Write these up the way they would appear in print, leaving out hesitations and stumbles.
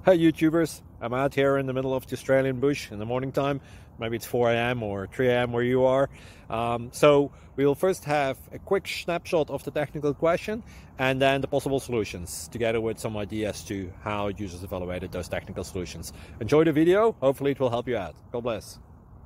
Hey YouTubers, I'm out here in the middle of the Australian bush in the morning time. Maybe it's 4 a.m. or 3 a.m. where you are. So we'll first have a quick snapshot of the technical question and then the possible solutions, together with some ideas to how users evaluated those technical solutions. Enjoy the video, hopefully it will help you out. God bless.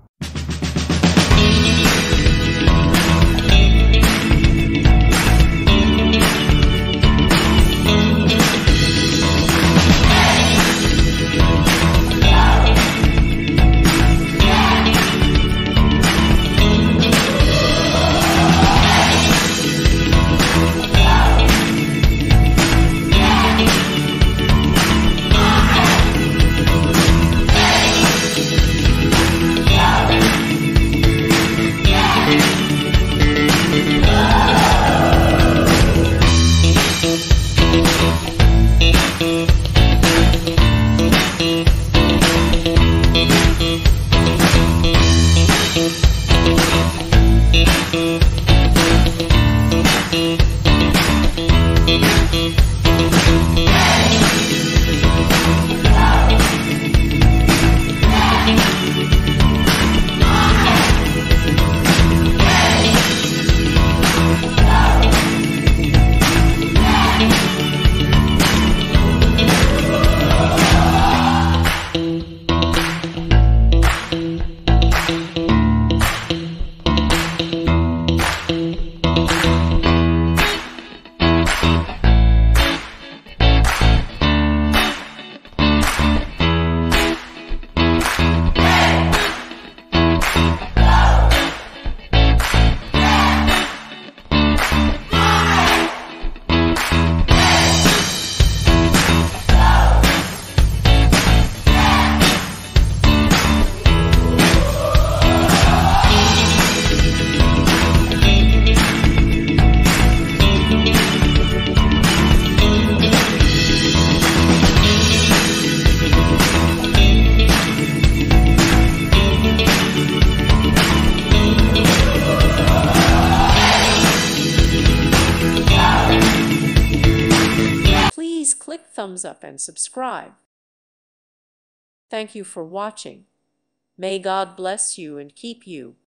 Please click thumbs up and subscribe. Thank you for watching. May God bless you and keep you.